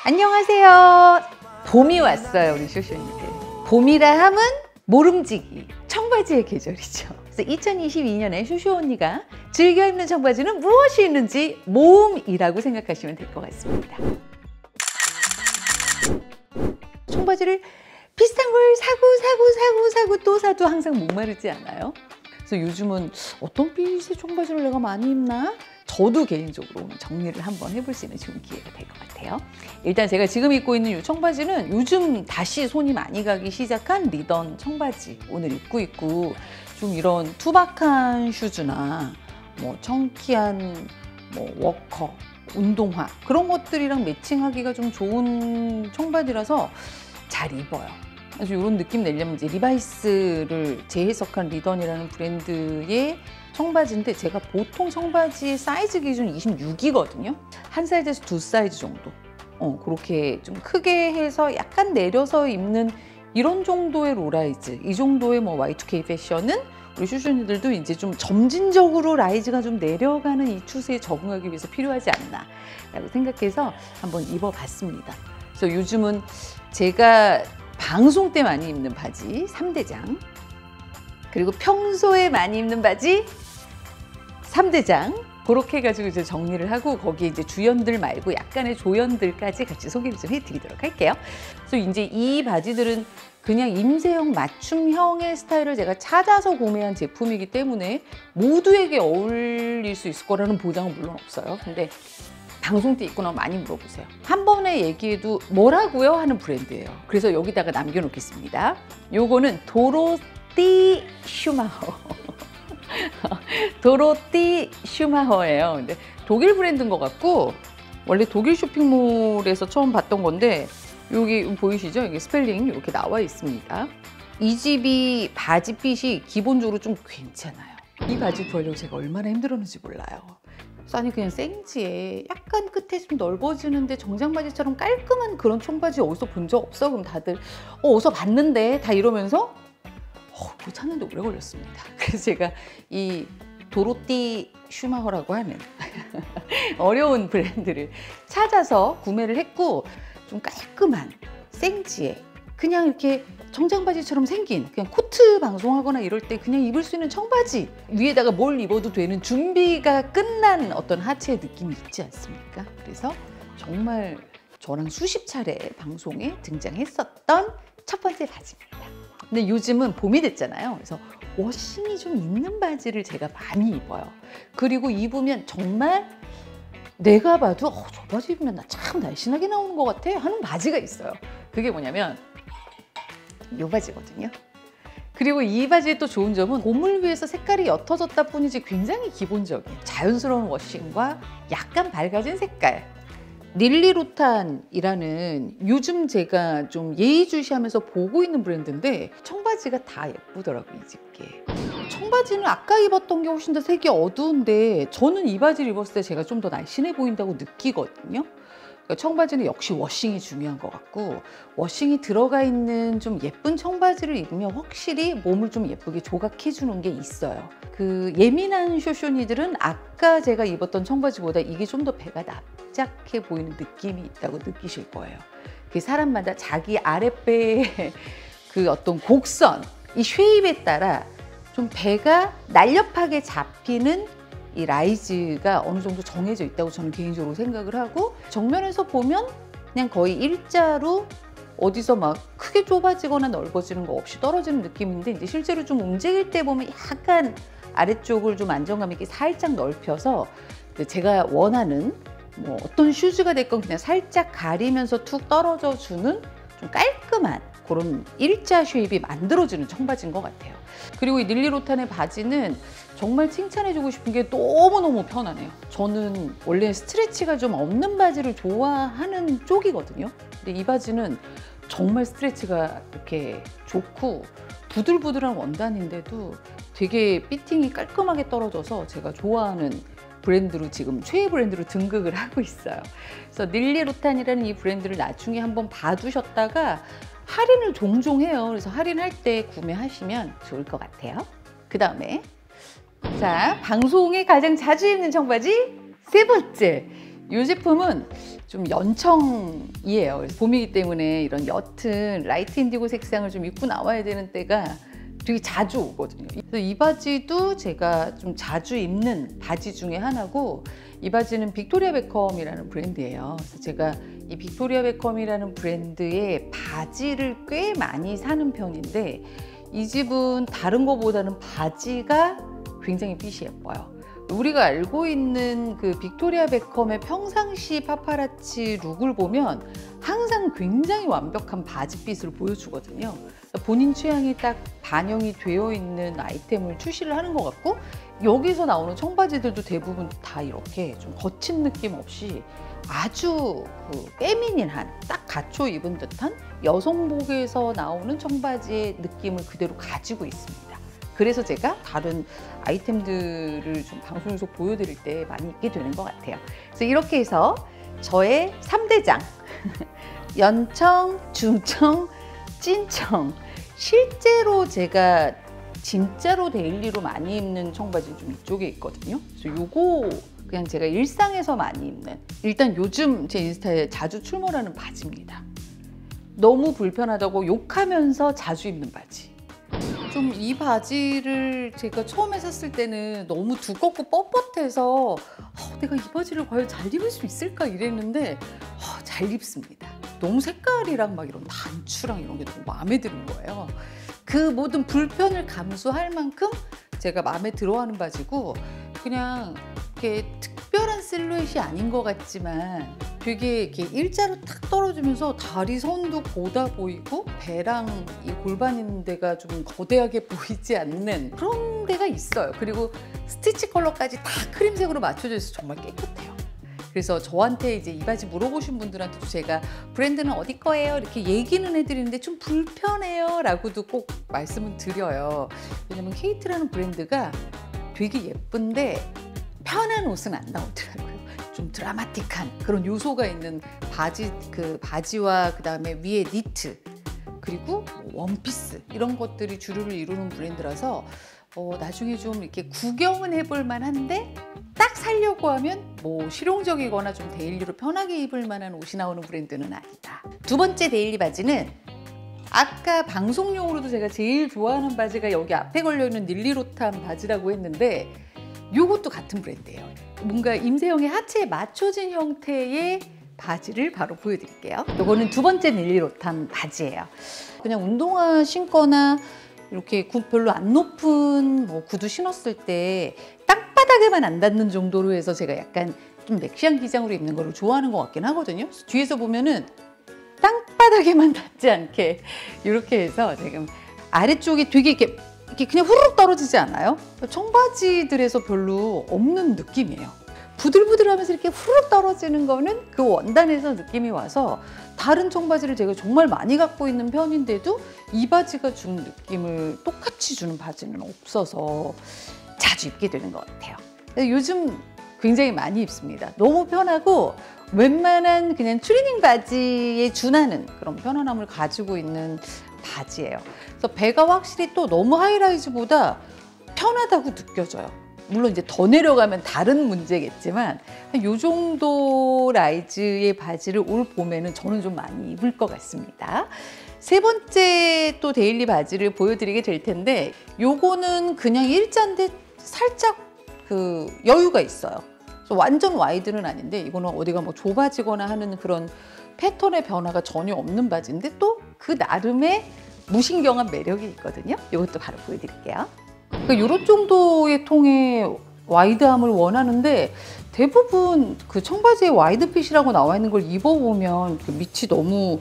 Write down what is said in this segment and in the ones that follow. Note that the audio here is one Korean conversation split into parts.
안녕하세요. 봄이 왔어요, 우리 쇼쇼니들. 봄이라 함은 모름지기, 청바지의 계절이죠. 그래서 2022년에 쇼쇼 언니가 즐겨 입는 청바지는 무엇이 있는지 모음이라고 생각하시면 될 것 같습니다. 청바지를 비슷한 걸 사고 또 사도 항상 목마르지 않아요? 그래서 요즘은 어떤 핏의 청바지를 내가 많이 입나? 저도 개인적으로 오늘 정리를 한번 해볼 수 있는 좋은 기회가 될 것 같아요. 일단 제가 지금 입고 있는 이 청바지는 요즘 다시 손이 많이 가기 시작한 리던 청바지 오늘 입고 있고, 좀 이런 투박한 슈즈나 뭐 청키한 뭐 워커, 운동화 그런 것들이랑 매칭하기가 좀 좋은 청바지라서 잘 입어요. 그래서 이런 느낌 내려면 이제 리바이스를 재해석한 리던이라는 브랜드의 청바지인데, 제가 보통 청바지 사이즈 기준 26이거든요. 한 사이즈에서 두 사이즈 정도. 그렇게 좀 크게 해서 약간 내려서 입는 이런 정도의 로라이즈, 이 정도의 뭐 Y2K 패션은 우리 슈슈니들도 이제 좀 점진적으로 라이즈가 좀 내려가는 이 추세에 적응하기 위해서 필요하지 않나 라고 생각해서 한번 입어봤습니다. 그래서 요즘은 제가 방송 때 많이 입는 바지 3대장, 그리고 평소에 많이 입는 바지 3대장, 그렇게 해가지고 이제 정리를 하고 거기에 이제 주연들 말고 약간의 조연들까지 같이 소개를 좀 해드리도록 할게요. 그래서 이제 이 바지들은 그냥 임세형 맞춤형의 스타일을 제가 찾아서 구매한 제품이기 때문에 모두에게 어울릴 수 있을 거라는 보장은 물론 없어요. 근데 방송 때 입고 나면 많이 물어보세요. 한 번에 얘기해도 뭐라고요? 하는 브랜드예요. 그래서 여기다가 남겨놓겠습니다. 요거는 도로띠 슈마허. 도로띠 슈마허예요. 근데 독일 브랜드인 것 같고, 원래 독일 쇼핑몰에서 처음 봤던 건데, 여기 보이시죠? 여기 스펠링 이렇게 나와 있습니다. 이 집이 바지핏이 기본적으로 좀 괜찮아요. 이 바지 구하려고 제가 얼마나 힘들었는지 몰라요. 아니 그냥 생지에 약간 끝에 좀 넓어지는데 정장 바지처럼 깔끔한 그런 청바지 어디서 본 적 없어? 그럼 다들 어디서 봤는데 다 이러면서 못 찾는데 오래 걸렸습니다. 그래서 제가 이 도로띠 슈마허라고 하는 어려운 브랜드를 찾아서 구매를 했고, 좀 깔끔한 생지에 그냥 이렇게 정장 바지처럼 생긴, 그냥 코트 방송하거나 이럴 때 그냥 입을 수 있는 청바지, 위에다가 뭘 입어도 되는 준비가 끝난 어떤 하체의 느낌이 있지 않습니까? 그래서 정말 저랑 수십 차례 방송에 등장했었던 첫 번째 바지입니다. 근데 요즘은 봄이 됐잖아요. 그래서 워싱이 좀 있는 바지를 제가 많이 입어요. 그리고 입으면 정말 내가 봐도 저 바지 입으면 나 참 날씬하게 나오는 것 같아 하는 바지가 있어요. 그게 뭐냐면 이 바지거든요. 그리고 이 바지의 또 좋은 점은 봄을 위해서 색깔이 옅어졌다 뿐이지 굉장히 기본적인 자연스러운 워싱과 약간 밝아진 색깔, 릴리루탄이라는 요즘 제가 좀 예의주시하면서 보고 있는 브랜드인데, 청바지가 다 예쁘더라고요. 이 집게 청바지는 아까 입었던 게 훨씬 더 색이 어두운데, 저는 이 바지를 입었을 때 제가 좀 더 날씬해 보인다고 느끼거든요. 그러니까 청바지는 역시 워싱이 중요한 것 같고, 워싱이 들어가 있는 좀 예쁜 청바지를 입으면 확실히 몸을 좀 예쁘게 조각해 주는 게 있어요. 그 예민한 쇼쇼니들은 아까 제가 입었던 청바지보다 이게 좀 더 배가 납작해 보이는 느낌이 있다고 느끼실 거예요. 그 사람마다 자기 아랫배의 그 어떤 곡선, 이 쉐입에 따라 좀 배가 날렵하게 잡히는 이 라이즈가 어느 정도 정해져 있다고 저는 개인적으로 생각을 하고, 정면에서 보면 그냥 거의 일자로 어디서 막 크게 좁아지거나 넓어지는 거 없이 떨어지는 느낌인데, 이제 실제로 좀 움직일 때 보면 약간 아래쪽을 좀 안정감 있게 살짝 넓혀서 제가 원하는 뭐 어떤 슈즈가 됐건 그냥 살짝 가리면서 툭 떨어져 주는 좀 깔끔한 그런 일자 쉐입이 만들어지는 청바지인 것 같아요. 그리고 이 릴리루탄의 바지는 정말 칭찬해주고 싶은 게 너무너무 편하네요. 저는 원래 스트레치가 좀 없는 바지를 좋아하는 쪽이거든요. 근데 이 바지는 정말 스트레치가 이렇게 좋고 부들부들한 원단인데도 되게 피팅이 깔끔하게 떨어져서 제가 좋아하는 브랜드로 지금 최애 브랜드로 등극을 하고 있어요. 그래서 릴리루탄이라는 이 브랜드를 나중에 한번 봐두셨다가 할인을 종종 해요. 그래서 할인할 때 구매하시면 좋을 것 같아요. 그 다음에 자, 방송에 가장 자주 입는 청바지 세 번째, 이 제품은 좀 연청이에요. 그래서 봄이기 때문에 이런 옅은 라이트 인디고 색상을 좀 입고 나와야 되는 때가 되게 자주 오거든요. 그래서 이 바지도 제가 좀 자주 입는 바지 중에 하나고, 이 바지는 빅토리아 베컴이라는 브랜드예요. 그래서 제가 이 빅토리아 베컴이라는 브랜드의 바지를 꽤 많이 사는 편인데, 이 집은 다른 거보다는 바지가 굉장히 핏이 예뻐요. 우리가 알고 있는 그 빅토리아 베컴의 평상시 파파라치 룩을 보면 항상 굉장히 완벽한 바지핏을 보여주거든요. 본인 취향이 딱 반영이 되어 있는 아이템을 출시를 하는 것 같고, 여기서 나오는 청바지들도 대부분 다 이렇게 좀 거친 느낌 없이 아주 그 페미닌한, 딱 갖춰 입은 듯한 여성복에서 나오는 청바지의 느낌을 그대로 가지고 있습니다. 그래서 제가 다른 아이템들을 좀 방송에서 보여드릴 때 많이 입게 되는 것 같아요. 그래서 이렇게 해서 저의 3대장 연청, 중청, 찐청, 실제로 제가 진짜로 데일리로 많이 입는 청바지 좀 이쪽에 있거든요. 그래서 요거 그냥 제가 일상에서 많이 입는, 일단 요즘 제 인스타에 자주 출몰하는 바지입니다. 너무 불편하다고 욕하면서 자주 입는 바지. 좀 이 바지를 제가 처음에 샀을 때는 너무 두껍고 뻣뻣해서 내가 이 바지를 과연 잘 입을 수 있을까 이랬는데 잘 입습니다. 너무 색깔이랑 막 이런 단추랑 이런 게 너무 마음에 드는 거예요. 그 모든 불편을 감수할 만큼 제가 마음에 들어하는 바지고, 그냥 이렇게 특별한 실루엣이 아닌 것 같지만 되게 이렇게 일자로 탁 떨어지면서 다리 선도 고다 보이고 배랑 이 골반 있는 데가 좀 거대하게 보이지 않는 그런 데가 있어요. 그리고 스티치 컬러까지 다 크림색으로 맞춰져 있어서 정말 깨끗해요. 그래서 저한테 이제 이 바지 물어보신 분들한테도 제가 브랜드는 어디 거예요? 이렇게 얘기는 해드리는데 좀 불편해요 라고도 꼭 말씀을 드려요. 왜냐면 케이트라는 브랜드가 되게 예쁜데 편한 옷은 안 나오더라고요. 좀 드라마틱한 그런 요소가 있는 바지, 그 바지와 그 다음에 위에 니트, 그리고 원피스, 이런 것들이 주류를 이루는 브랜드라서 나중에 좀 이렇게 구경은 해볼 만한데 딱 사려고 하면 뭐 실용적이거나 좀 데일리로 편하게 입을 만한 옷이 나오는 브랜드는 아니다. 두 번째 데일리 바지는 아까 방송용으로도 제가 제일 좋아하는 바지가 여기 앞에 걸려있는 닐리로탄 바지라고 했는데, 요것도 같은 브랜드예요. 뭔가 임세영의 하체에 맞춰진 형태의 바지를 바로 보여드릴게요. 요거는 두 번째 닐리로탄 바지예요. 그냥 운동화 신거나 이렇게 별로 안 높은 뭐 구두 신었을 때 땅바닥에만 안 닿는 정도로 해서 제가 약간 좀 넥시한 기장으로 입는 거를 좋아하는 것 같긴 하거든요. 뒤에서 보면은 땅바닥에만 닿지 않게 이렇게 해서 지금 아래쪽이 되게 이렇게 그냥 후루룩 떨어지지 않아요? 청바지들에서 별로 없는 느낌이에요. 부들부들하면서 이렇게 후루룩 떨어지는 거는 그 원단에서 느낌이 와서, 다른 청바지를 제가 정말 많이 갖고 있는 편인데도 이 바지가 주는 느낌을 똑같이 주는 바지는 없어서 자주 입게 되는 것 같아요. 요즘 굉장히 많이 입습니다. 너무 편하고 웬만한 그냥 추리닝 바지에 준하는 그런 편안함을 가지고 있는 바지예요. 그래서 배가 확실히 또 너무 하이라이즈보다 편하다고 느껴져요. 물론 이제 더 내려가면 다른 문제겠지만 이 정도 라이즈의 바지를 올 봄에는 저는 좀 많이 입을 것 같습니다. 세 번째 또 데일리 바지를 보여드리게 될 텐데, 요거는 그냥 일자인데 살짝 그 여유가 있어요. 그래서 완전 와이드는 아닌데, 이거는 어디가 뭐 좁아지거나 하는 그런 패턴의 변화가 전혀 없는 바지인데 또 그 나름의 무신경한 매력이 있거든요. 이것도 바로 보여드릴게요. 그러니까 이런 정도의 통의 와이드함을 원하는데, 대부분 그 청바지에 와이드핏이라고 나와 있는 걸 입어보면 그 밑이 너무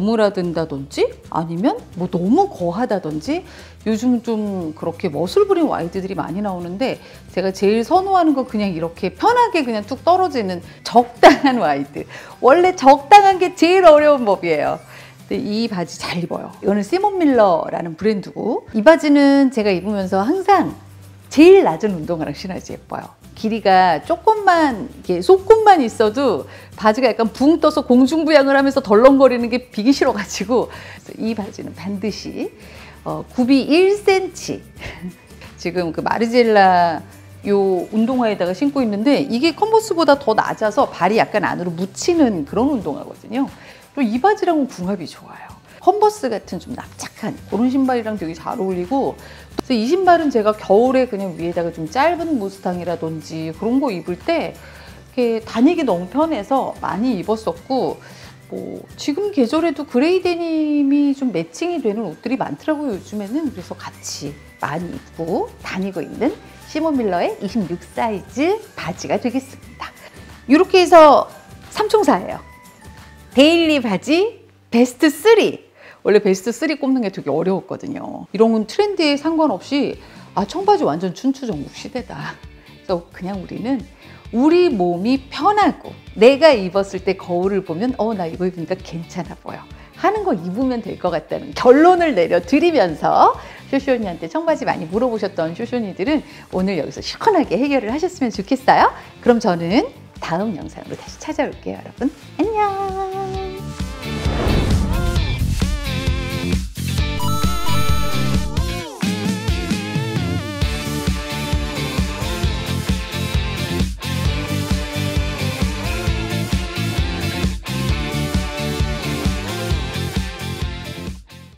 오므라든다든지 아니면 뭐 너무 거하다든지, 요즘 좀 그렇게 멋을 부린 와이드들이 많이 나오는데, 제가 제일 선호하는 건 그냥 이렇게 편하게 그냥 툭 떨어지는 적당한 와이드. 원래 적당한 게 제일 어려운 법이에요. 근데 이 바지 잘 입어요. 이거는 시몬 밀러라는 브랜드고, 이 바지는 제가 입으면서 항상 제일 낮은 운동화랑 신어야지 예뻐요. 길이가 조금만 이렇게 속옷만 있어도 바지가 약간 붕 떠서 공중부양을 하면서 덜렁거리는 게 비기 싫어가지고, 이 바지는 반드시 굽이 1cm 지금 그 마르젤라 요 운동화에다가 신고 있는데 이게 컨버스보다 더 낮아서 발이 약간 안으로 묻히는 그런 운동화거든요. 그리고 이 바지랑은 궁합이 좋아요. 컨버스 같은 좀 납작한 그런 신발이랑 되게 잘 어울리고, 그래서 이 신발은 제가 겨울에 그냥 위에다가 좀 짧은 무스탕이라든지 그런 거 입을 때 이렇게 다니기 너무 편해서 많이 입었었고, 뭐 지금 계절에도 그레이 데님이 좀 매칭이 되는 옷들이 많더라고요, 요즘에는. 그래서 같이 많이 입고 다니고 있는 시모 밀러의 26 사이즈 바지가 되겠습니다. 이렇게 해서 3총사예요. 데일리 바지 베스트 3. 원래 베스트 3 꼽는 게 되게 어려웠거든요. 이런 건 트렌드에 상관없이 청바지 완전 춘추전국 시대다. 그래서 그냥 우리는 우리 몸이 편하고 내가 입었을 때 거울을 보면 나 이거 입으니까 괜찮아 보여 하는 거 입으면 될 것 같다는 결론을 내려드리면서, 쇼쇼니한테 청바지 많이 물어보셨던 쇼쇼니들은 오늘 여기서 시원하게 해결을 하셨으면 좋겠어요. 그럼 저는 다음 영상으로 다시 찾아올게요, 여러분. 안녕.